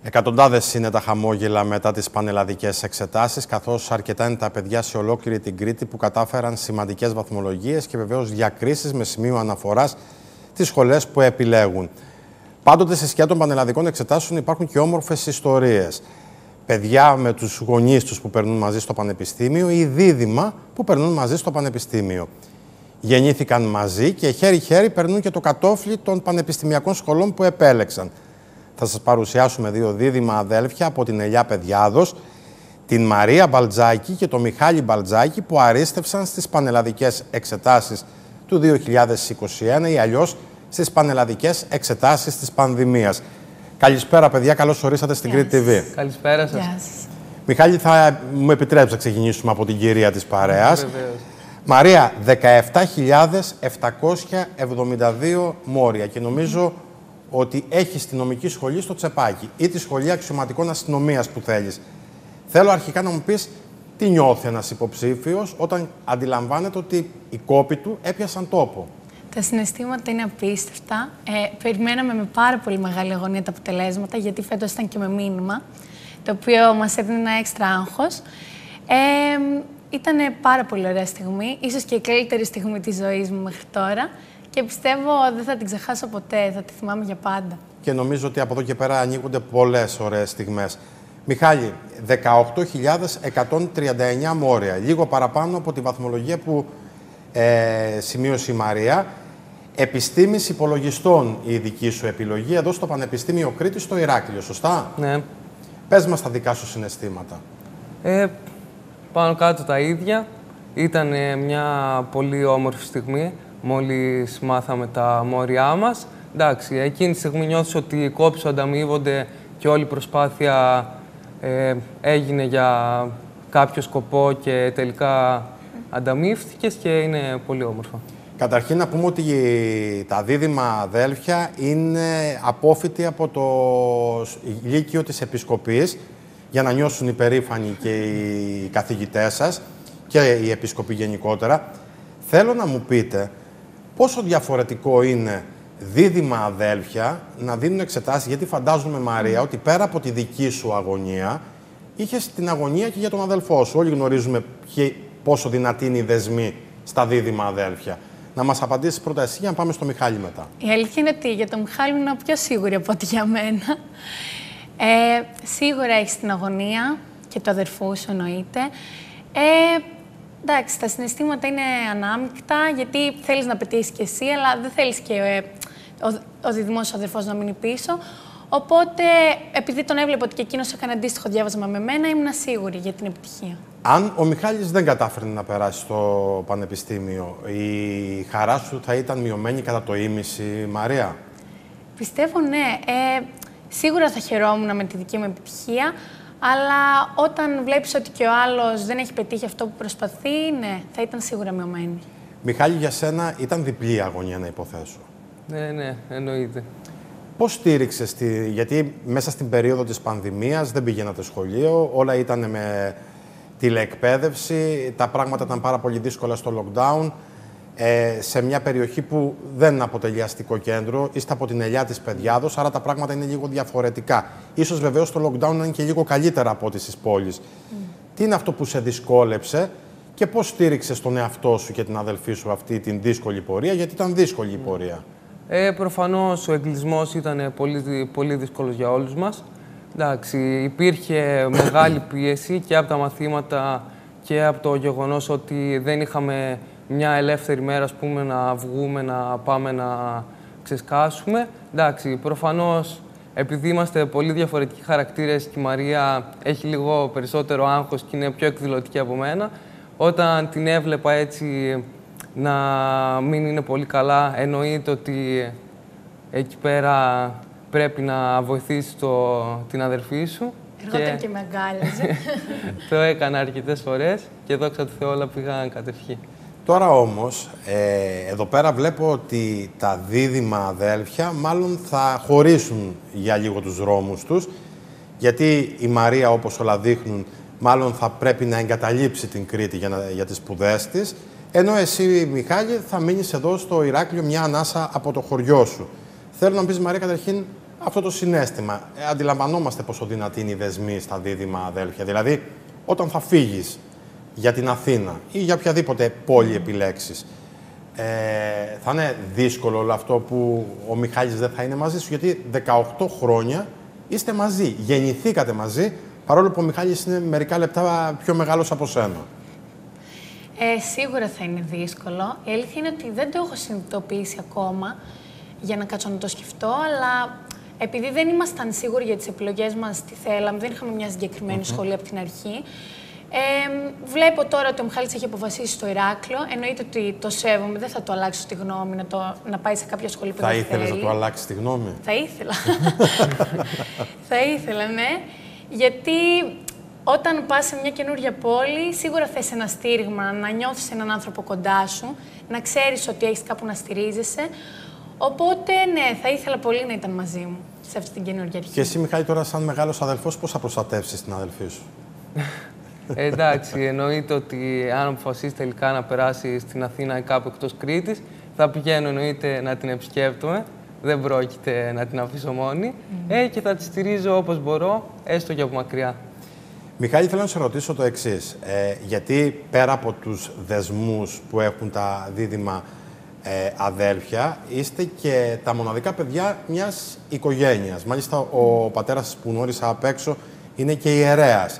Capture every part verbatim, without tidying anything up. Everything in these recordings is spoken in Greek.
Εκατοντάδες είναι τα χαμόγελα μετά τις πανελλαδικές εξετάσεις, καθώς αρκετά είναι τα παιδιά σε ολόκληρη την Κρήτη που κατάφεραν σημαντικές βαθμολογίες και βεβαίως διακρίσεις με σημείο αναφοράς τις σχολές που επιλέγουν. Πάντοτε στη σκιά των πανελλαδικών εξετάσεων υπάρχουν και όμορφες ιστορίες. Παιδιά με τους γονείς τους που περνούν μαζί στο πανεπιστήμιο ή δίδυμα που περνούν μαζί στο πανεπιστήμιο. Γεννήθηκαν μαζί και χέρι-χέρι περνούν και το κατόφλι των πανεπιστημιακών σχολών που επέλεξαν. Θα σας παρουσιάσουμε δύο δίδυμα αδέλφια από την Ελιά Παιδιάδος, την Μαρία Μπαλτζάκη και τον Μιχάλη Μπαλτζάκη, που αρίστευσαν στις πανελλαδικές εξετάσεις του δύο χιλιάδες είκοσι ένα ή αλλιώς στις πανελλαδικές εξετάσεις της πανδημίας. Καλησπέρα, παιδιά. Καλώς ορίσατε στην Κρήτη τι βι. Καλησπέρα σας. Μιχάλη, θα μου επιτρέψει να ξεκινήσουμε από την κυρία της παρέας. Βεβαίως. Μαρία, δεκαεπτά χιλιάδες επτακόσια εβδομήντα δύο μόρια και νομίζω ότι έχει τη νομική σχολή στο τσεπάκι ή τη σχολή αξιωματικών αστυνομίας που θέλεις. Θέλω αρχικά να μου πεις τι νιώθει ένας υποψήφιος όταν αντιλαμβάνεται ότι οι κόποι του έπιασαν τόπο. Τα συναισθήματα είναι απίστευτα. Ε, περιμέναμε με πάρα πολύ μεγάλη αγωνία τα αποτελέσματα, γιατί φέτος ήταν και με μήνυμα, το οποίο μας έδινε ένα έξτρα άγχος. Ε, ήταν πάρα πολύ ωραία στιγμή, ίσως και η καλύτερη στιγμή της ζωής μου μέχρι τώρα. Και πιστεύω δεν θα την ξεχάσω ποτέ, θα τη θυμάμαι για πάντα. Και νομίζω ότι από εδώ και πέρα ανοίγονται πολλές ωραίες στιγμές. Μιχάλη, δεκαοκτώ χιλιάδες εκατόν τριάντα εννέα μόρια, λίγο παραπάνω από τη βαθμολογία που ε, σημείωσε η Μαρία. Επιστήμης υπολογιστών η δική σου επιλογή εδώ στο Πανεπιστήμιο Κρήτης στο Ηράκλειο, σωστά? Ναι. Πες μας τα δικά σου συναισθήματα. Ε, πάνω κάτω τα ίδια. Ήταν ε, μια πολύ όμορφη στιγμή. Μόλις μάθαμε τα μόρια μας. Εντάξει, εκείνη τη στιγμή νιώθεις ότι οι κόποι σου ανταμείβονται και όλη η προσπάθεια ε, έγινε για κάποιο σκοπό και τελικά ανταμείφθηκες και είναι πολύ όμορφα. Καταρχήν να πούμε ότι τα δίδυμα αδέλφια είναι απόφοιτοι από το Λύκειο της Επισκοπής για να νιώσουν υπερήφανοι και οι καθηγητές σας και οι επισκοποί γενικότερα. Θέλω να μου πείτε πόσο διαφορετικό είναι δίδυμα αδέλφια να δίνουν εξετάσεις, γιατί φαντάζομαι, Μαρία, ότι πέρα από τη δική σου αγωνία, είχες την αγωνία και για τον αδελφό σου. Όλοι γνωρίζουμε πόσο δυνατή είναι η δεσμή στα δίδυμα αδέλφια. Να μας απαντήσεις πρώτα εσύ για να πάμε στο Μιχάλη μετά. Η αλήθεια είναι ότι για τον Μιχάλη ήμουν πιο σίγουρη από ό,τι για μένα. Ε, σίγουρα έχεις την αγωνία και το αδερφό σου εννοείται. Ε, Εντάξει, τα συναισθήματα είναι ανάμεικτα, γιατί θέλεις να πετύχεις και εσύ, αλλά δεν θέλεις και ε, ο, ο διδυμός σου αδερφός να μείνει πίσω. Οπότε, επειδή τον έβλεπα ότι και εκείνος έκανε αντίστοιχο διάβασμα με μένα, ήμουν σίγουρη για την επιτυχία. Αν ο Μιχάλης δεν κατάφερε να περάσει στο πανεπιστήμιο, η χαρά σου θα ήταν μειωμένη κατά το ίμιση, Μαρία? Πιστεύω ναι. Ε, σίγουρα θα χαιρόμουν με τη δική μου επιτυχία. Αλλά όταν βλέπεις ότι και ο άλλος δεν έχει πετύχει αυτό που προσπαθεί, ναι, θα ήταν σίγουρα μειωμένη. Μιχάλη, για σένα ήταν διπλή η αγωνία, να υποθέσω. Ναι, ναι, εννοείται. Πώς στήριξες, τη... γιατί μέσα στην περίοδο της πανδημίας δεν πηγαίνατε σχολείο, όλα ήταν με τηλεεκπαίδευση, τα πράγματα ήταν πάρα πολύ δύσκολα στο lockdown. Ε, σε μια περιοχή που δεν αποτελεί αστικό κέντρο, είστε από την Ελιά της Παιδιάδος, άρα τα πράγματα είναι λίγο διαφορετικά. Ίσως βεβαίως το lockdown είναι και λίγο καλύτερα από ό,τι στις πόλεις. Mm. Τι είναι αυτό που σε δυσκόλεψε και πώς στήριξες τον εαυτό σου και την αδελφή σου αυτή την δύσκολη πορεία, γιατί ήταν δύσκολη η πορεία? Ε, προφανώς ο εγκλισμός ήταν πολύ, πολύ δύσκολος για όλους μας. Εντάξει, υπήρχε μεγάλη πίεση και από τα μαθήματα και από το γεγονός ότι δεν είχαμε μια ελεύθερη μέρα, ας πούμε, να βγούμε, να πάμε να ξεσκάσουμε. Εντάξει, προφανώς, επειδή είμαστε πολύ διαφορετικοί χαρακτήρες και η Μαρία έχει λίγο περισσότερο άγχος και είναι πιο εκδηλωτική από μένα, όταν την έβλεπα έτσι να μην είναι πολύ καλά, εννοείται ότι εκεί πέρα πρέπει να βοηθήσεις το, την αδερφή σου. Εργόταν και, και με αγκάλιαζε. Το έκανα αρκετές φορές και δόξα τω Θεώ όλα πήγαν κατευχή. Τώρα όμως, ε, εδώ πέρα βλέπω ότι τα δίδυμα αδέλφια μάλλον θα χωρίσουν για λίγο τους δρόμους τους, γιατί η Μαρία, όπως όλα δείχνουν, μάλλον θα πρέπει να εγκαταλείψει την Κρήτη για, να, για τις σπουδές της, ενώ εσύ, Μιχάλη, θα μείνεις εδώ στο Ηράκλειο μια ανάσα από το χωριό σου. Θέλω να μου πεις, Μαρία, καταρχήν, αυτό το συναίσθημα. Ε, αντιλαμβανόμαστε πόσο δυνατή είναι η δεσμή στα δίδυμα αδέλφια. Δηλαδή, όταν θα φύγεις για την Αθήνα ή για οποιαδήποτε πόλη επιλέξεις, ε, θα είναι δύσκολο όλο αυτό που ο Μιχάλης δεν θα είναι μαζί σου, γιατί δεκαοκτώ χρόνια είστε μαζί, γεννηθήκατε μαζί, παρόλο που ο Μιχάλης είναι μερικά λεπτά πιο μεγάλος από σένα. Ε, σίγουρα θα είναι δύσκολο. Η αλήθεια είναι ότι δεν το έχω συνειδητοποιήσει ακόμα για να κάτσω να το σκεφτώ, αλλά επειδή δεν ήμασταν σίγουροι για τις επιλογές μας τι θέλαμε, δεν είχαμε μια συγκεκριμένη mm-hmm. σχολή από την αρχή. Ε, βλέπω τώρα ότι ο Μιχάλης έχει αποφασίσει στο Ηράκλειο. Εννοείται ότι το σέβομαι, δεν θα το αλλάξω τη γνώμη, να, το, να πάει σε κάποια σχολή που θα δεν ήθελες θέλει. να το αλλάξεις τη γνώμη? Θα ήθελα. Θα ήθελα, ναι. Γιατί όταν πας σε μια καινούργια πόλη, σίγουρα θες ένα στήριγμα, να νιώθεις έναν άνθρωπο κοντά σου, να ξέρεις ότι έχεις κάπου να στηρίζεσαι. Οπότε, ναι, θα ήθελα πολύ να ήταν μαζί μου σε αυτή την καινούργια αρχή. Και εσύ, Μιχάλη, τώρα σαν μεγάλος αδελφός, πώς θα προστατεύσεις την αδελφή σου? Ε, εντάξει, εννοείται ότι αν αποφασίσει τελικά να περάσει στην Αθήνα ή κάπου εκτός Κρήτης, θα πηγαίνω εννοείται να την επισκέπτομαι. Δεν πρόκειται να την αφήσω μόνη. Mm. Ε, και θα τη στηρίζω όπως μπορώ, έστω και από μακριά. Μιχάλη, θέλω να σε ρωτήσω το εξής. Ε, γιατί πέρα από τους δεσμούς που έχουν τα δίδυμα ε, αδέλφια, είστε και τα μοναδικά παιδιά μιας οικογένειας. Μάλιστα, ο πατέρας που γνώρισα απ' έξω είναι και ιερέας.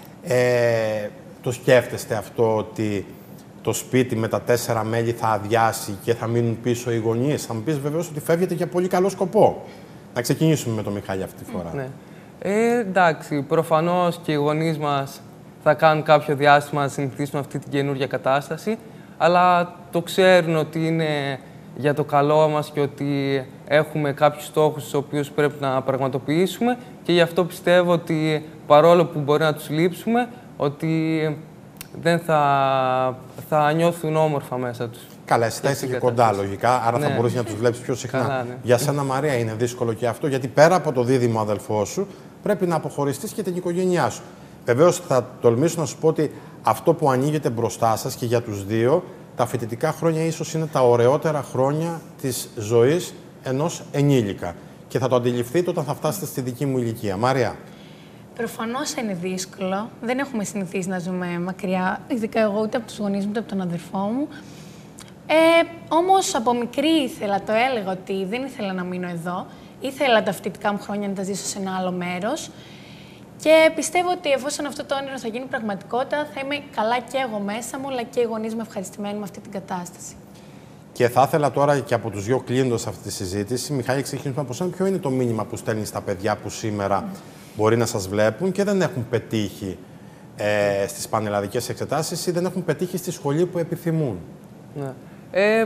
Ε, το σκέφτεστε αυτό ότι το σπίτι με τα τέσσερα μέλη θα αδειάσει και θα μείνουν πίσω οι γονείς? Θα μου πεις βεβαίως ότι φεύγετε για πολύ καλό σκοπό. Να ξεκινήσουμε με τον Μιχάλη αυτή τη φορά. Ναι. Ε, εντάξει, προφανώς και οι γονείς μας θα κάνουν κάποιο διάστημα να συνηθίσουν αυτή την καινούργια κατάσταση, αλλά το ξέρουν ότι είναι για το καλό μας και ότι έχουμε κάποιους στόχους τους οποίους πρέπει να πραγματοποιήσουμε και γι' αυτό πιστεύω ότι παρόλο που μπορεί να τους λείψουμε, ότι δεν θα, θα νιώθουν όμορφα μέσα τους. Καλά, εσύ θα είσαι και κοντά λογικά, άρα ναι. θα μπορείς να τους βλέπεις πιο συχνά. Καλά, ναι. Για σένα, Μαρία, είναι δύσκολο και αυτό, γιατί πέρα από το δίδυμο αδελφό σου, πρέπει να αποχωριστείς και την οικογένειά σου. Βεβαίως, θα τολμήσω να σου πω ότι αυτό που ανοίγεται μπροστά σας και για τους δύο, τα φοιτητικά χρόνια ίσως είναι τα ωραιότερα χρόνια της ζωής ενός ενήλικα. Και θα το αντιληφθείτε όταν θα φτάσετε στη δική μου ηλικία. Μαρία. Προφανώς είναι δύσκολο. Δεν έχουμε συνηθίσει να ζούμε μακριά, ειδικά εγώ, ούτε από τους γονείς μου, ούτε από τον αδερφό μου. Ε, όμως από μικρή ήθελα, το έλεγα ότι δεν ήθελα να μείνω εδώ. Ήθελα τα φοιτητικά μου χρόνια να τα ζήσω σε ένα άλλο μέρος. Και πιστεύω ότι εφόσον αυτό το όνειρο θα γίνει πραγματικότητα, θα είμαι καλά και εγώ μέσα μου, αλλά και οι γονείς μου ευχαριστημένοι με αυτή την κατάσταση. Και θα ήθελα τώρα και από τους δύο κλείνοντας αυτή τη συζήτηση, Μιχάλη, ξεκινήσουμε από σένα. Ποιο είναι το μήνυμα που στέλνεις στα παιδιά που σήμερα mm. μπορεί να σας βλέπουν και δεν έχουν πετύχει ε, στις πανελλαδικές εξετάσεις ή δεν έχουν πετύχει στη σχολή που επιθυμούν? Ναι. Ε,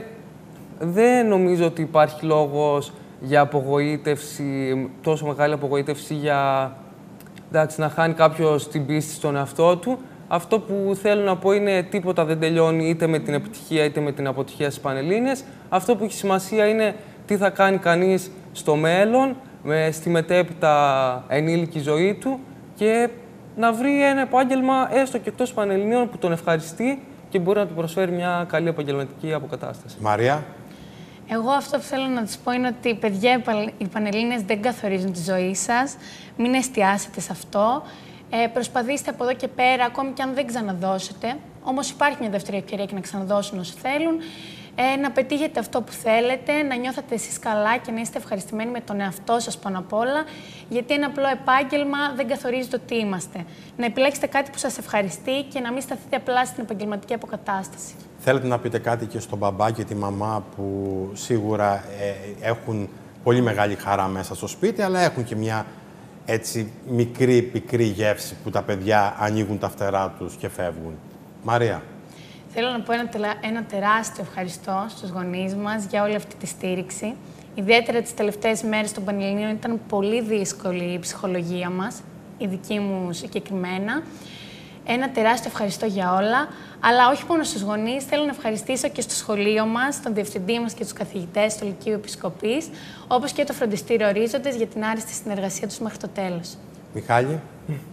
δεν νομίζω ότι υπάρχει λόγος για απογοήτευση, τόσο μεγάλη απογοήτευση για εντάξει, να χάνει κάποιος την πίστη στον εαυτό του. Αυτό που θέλω να πω είναι τίποτα δεν τελειώνει είτε με την επιτυχία είτε με την αποτυχία στις Πανελλήνιες. Αυτό που έχει σημασία είναι τι θα κάνει κανείς στο μέλλον, με, στη μετέπειτα ενήλικη ζωή του και να βρει ένα επάγγελμα έστω και εκτός Πανελληνίων που τον ευχαριστεί και μπορεί να του προσφέρει μια καλή επαγγελματική αποκατάσταση. Μαρία. Εγώ αυτό που θέλω να τους πω είναι ότι, παιδιά, οι Πανελλήνιες δεν καθορίζουν τη ζωή σας. Μην εστιάσετε σε αυτό. Ε, προσπαθήστε από εδώ και πέρα, ακόμη και αν δεν ξαναδώσετε. Όμως υπάρχει μια δεύτερη ευκαιρία και να ξαναδώσουν όσοι θέλουν. Ε, να πετύχετε αυτό που θέλετε, να νιώθετε εσείς καλά και να είστε ευχαριστημένοι με τον εαυτό σας πάνω απ' όλα. Γιατί ένα απλό επάγγελμα δεν καθορίζει το τι είμαστε. Να επιλέξετε κάτι που σας ευχαριστεί και να μην σταθείτε απλά στην επαγγελματική αποκατάσταση. Θέλετε να πείτε κάτι και στον μπαμπά και τη μαμά που σίγουρα ε, έχουν πολύ μεγάλη χαρά μέσα στο σπίτι, αλλά έχουν και μια έτσι μικρή, πικρή γεύση που τα παιδιά ανοίγουν τα φτερά τους και φεύγουν. Μαρία. Θέλω να πω ένα, ένα τεράστιο ευχαριστώ στους γονείς μας για όλη αυτή τη στήριξη. Ιδιαίτερα τις τελευταίες μέρες των Πανελληνίων ήταν πολύ δύσκολη η ψυχολογία μας, η δική μου συγκεκριμένα. Ένα τεράστιο ευχαριστώ για όλα, αλλά όχι μόνο στους γονείς, θέλω να ευχαριστήσω και στο σχολείο μας, τον διευθυντή μας και τους καθηγητές του Λυκείου Επισκοπής, όπως και το φροντιστήριο Ορίζοντες για την άριστη συνεργασία τους μέχρι το τέλος. Μιχάλη.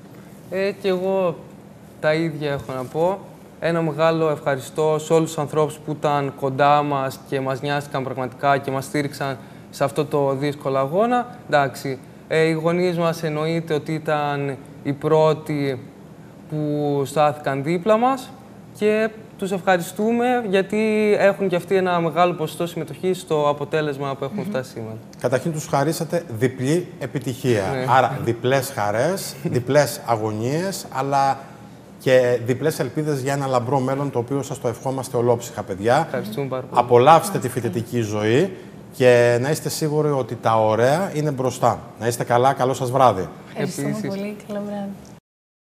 Ε, και εγώ τα ίδια έχω να πω. Ένα μεγάλο ευχαριστώ σε όλους τους ανθρώπους που ήταν κοντά μας και μας νοιάστηκαν πραγματικά και μας στήριξαν σε αυτό το δύσκολο αγώνα. Εντάξει, ε, οι γονείς μας εννοείται ότι ήταν οι πρώτοι που στάθηκαν δίπλα μας και τους ευχαριστούμε γιατί έχουν και αυτοί ένα μεγάλο ποσοστό συμμετοχή στο αποτέλεσμα που έχουμε φτάσει σήμερα. Καταρχήν τους χαρίσατε διπλή επιτυχία. Ναι. Άρα διπλές χαρές, διπλές αγωνίες, αλλά και διπλές ελπίδες για ένα λαμπρό μέλλον, το οποίο σας το ευχόμαστε ολόψυχα, παιδιά. Ευχαριστούμε πάρα πολύ. Απολαύστε τη φοιτητική ζωή και να είστε σίγουροι ότι τα ωραία είναι μπροστά. Να είστε καλά, καλό σας βράδυ. Ευχαριστούμε Επίσης. πολύ. Καλό βράδυ.